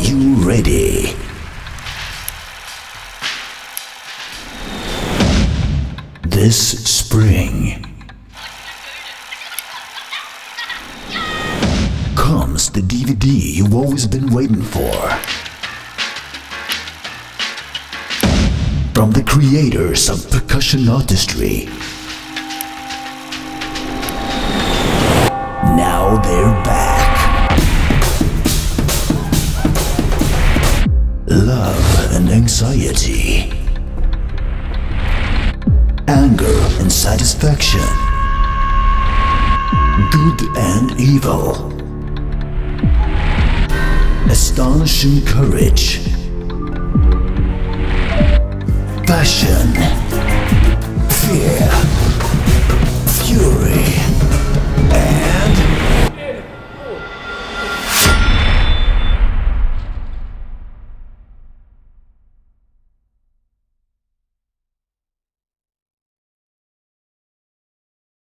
you ready? This spring comes the DVD you've always been waiting for. From the creators of percussion artistry. Now they're back. Love and anxiety. Anger and satisfaction. Good and evil. Astonishing courage. Passion. Fear. Fury.